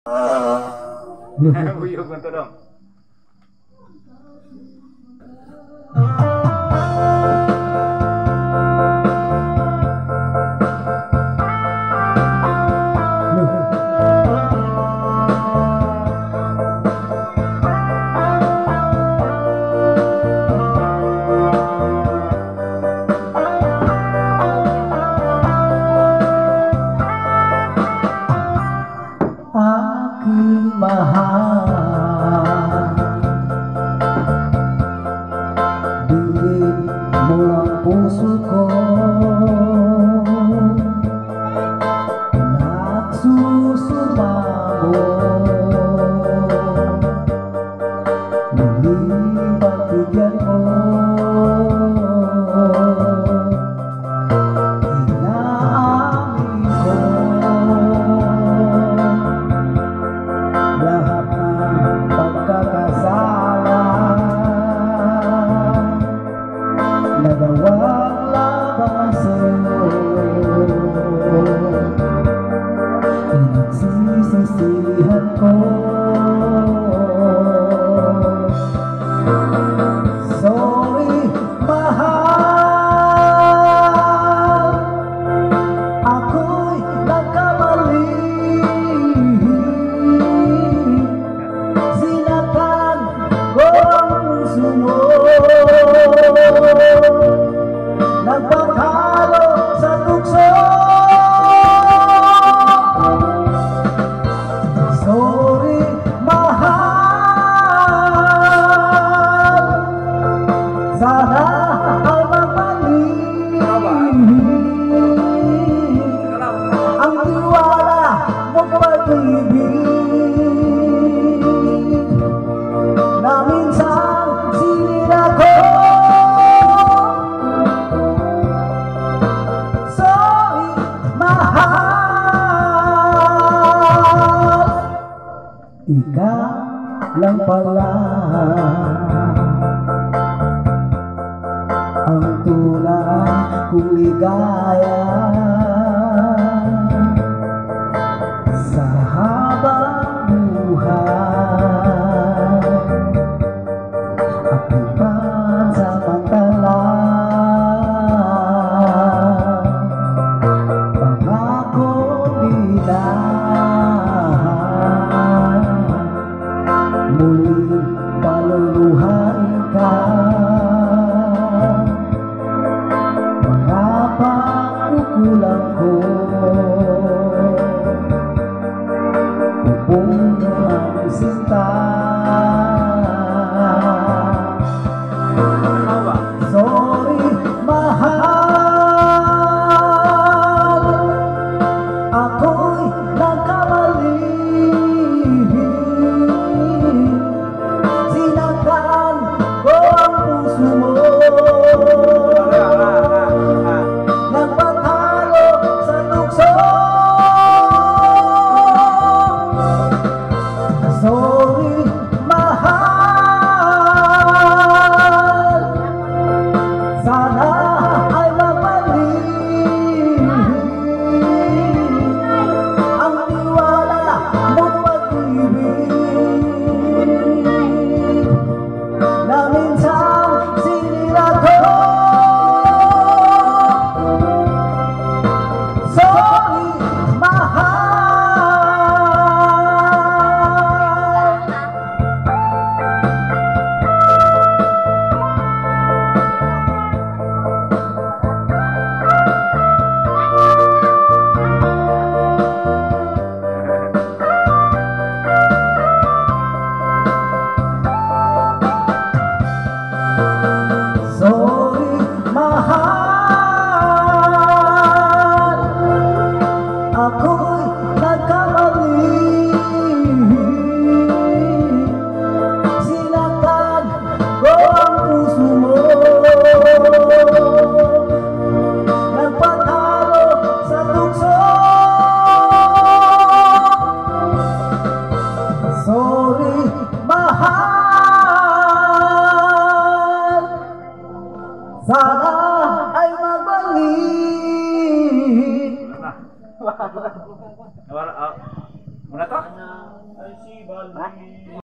Buyog mo to dong. Aking mahal, diin mo ang puso ko, nagsusumamo, muling pagbigyan mo. Inaamin ko lahat ng pagkakasala, nagawang laban sa'yo, pinagsisisihan ko. Sorry, mahal, ako'y nagkamali. Sinaktan ko ang puso mo, nagpatalo sa tukso. Sorry, mahal, sana ay mabalik ang tiwala mong pag-ibig na minsan sinira ko. Sorry, mahal, ikaw lang pala ang tunay kong ligaya sa habang buhay. Ako'y pansamantala, pangako nila, muling paluluhain ka. Mga pagkukulang ko, pupuno ang sinta. Sorry, mahal, ako'y nagkamali. Sinaktan ko ang puso mo, nagpatalo sa tukso. Sorry, mahal, sana ay mabalik ang tiwala mong pag-ibig na minsan sinira ko. Sorry, mahal. Sorry, mahal, ako'y nagkamali. Sinaktan ko ang puso mo, nagpatalo sa tukso. Sorry, mahal, sana ay magbalik. Muna Ano to? Ha?